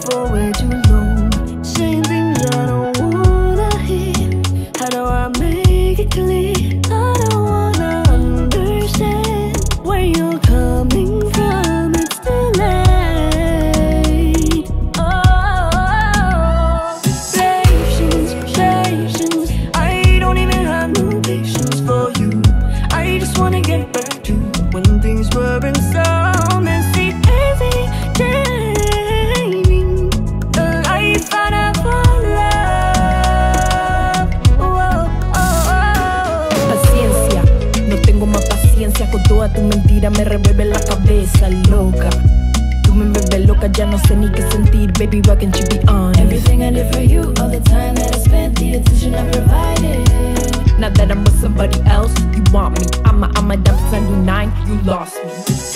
for way too long, saying things I don't wanna hear. How do I make it clear? I don't wanna understand where you're coming from. It's too late. Oh, patience, patience. I don't even have no patience for you. I just wanna get back to when things weren't so messy, hazy, dreaming the life I never loved. Whoa, oh, oh. Paciencia, no tengo más paciencia. Con toda tu mentira me revuelve la cabeza, loca. Tú me vuelves loca, ya no sé ni qué sentir. Baby, why can't you be honest? Everything I did for you, all the time that I spent, the attention I provided. Now that I'm with somebody else, you want me. I'm a down 99, you lost me.